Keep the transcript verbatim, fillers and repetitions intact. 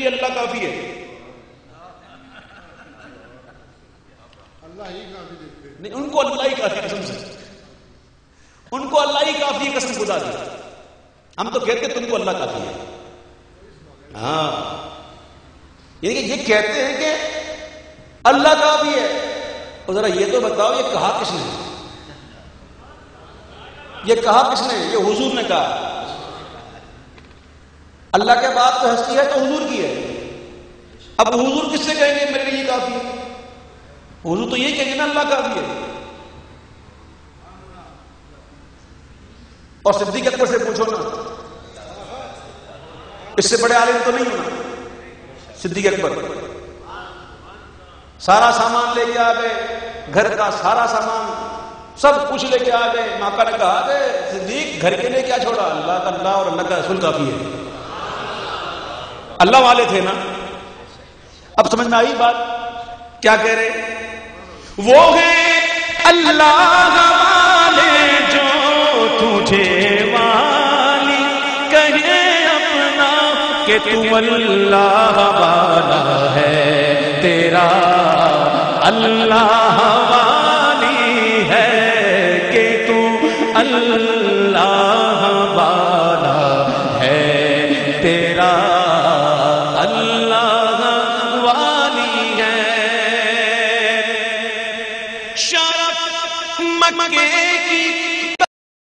لیے اللہ کافی ہے. اللہ ہی کافی دیکھتے نہیں، ان کو اللہ ہی کافی، قسم سے ان کو اللہ ہی کافی ہے، قسم خدا دی. ہم تو کہتے تم کو اللہ کافی ہے. ہاں، یعنی کہ یہ کہتے ہیں کہ اللہ کافی ہے. اور ذرا یہ تو بتاؤ یہ کہا کس نے؟ یہ کہا کس نے؟ یہ حضور نے کہا. اللہ کے بعد تو ہستی ہے تو حضور کی ہے. اب حضور کس سے کہیں گے میرے لیے یہ کافی ہے؟ حضور تو یہی کہیں گے نا اللہ کافی ہے. اور صدیق اکبر سے پوچھو نا، اس سے بڑے عالم تو نہیں ہونا. صدیق اکبر سارا سامان لے کے آ گئے، گھر کا سارا سامان سب کچھ لے کے آ گئے. آقا نے کہا کہ صدیق گھر کے لیے کیا چھوڑا؟ اللہ کا اللہ اور اللہ کا رسول کافی ہے. اللہ والے تھے نا. اب سمجھ میں آئی بات کیا کہہ رہے؟ وہ ہے اللہ والے جو تجھے والی کہے اپنا کہ تو اللہ والا ہے تیرا اللہ